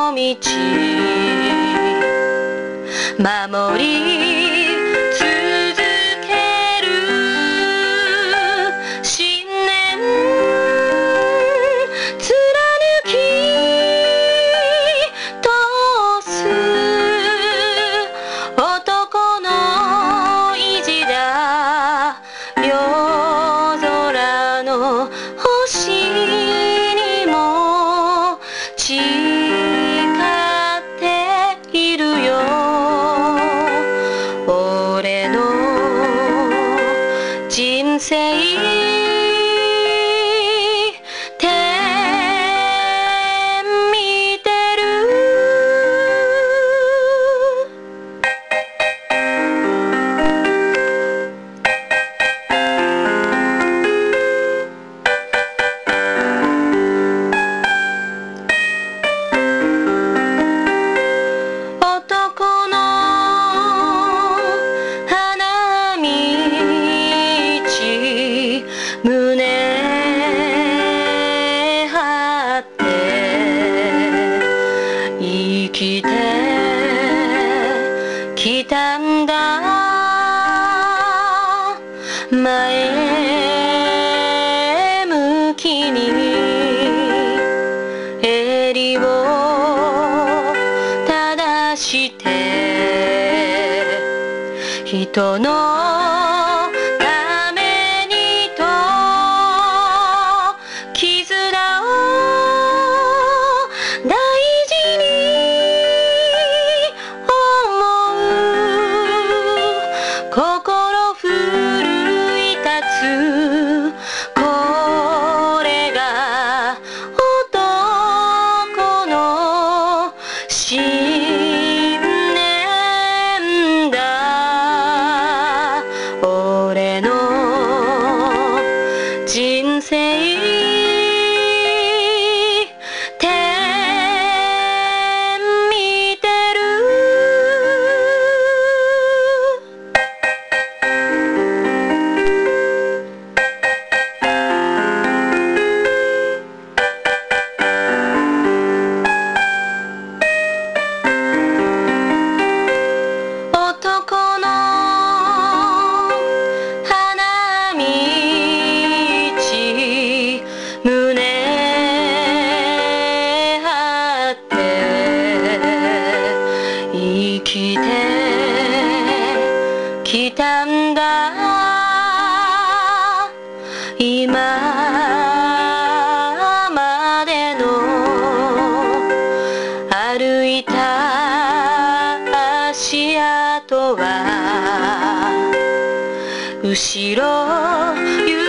の道守り続ける信念貫き通す男の意地だ夜空の星にも誓っているよ俺の人生天見てる男の花道胸張って生きてきたんだ前向きに襟を正して人のためにと絆を大事に思う心奮い立つこれが男の信念だ俺の人生天見てる男の花道胸張って生きてきたんだ今までの歩いた足跡は後ろ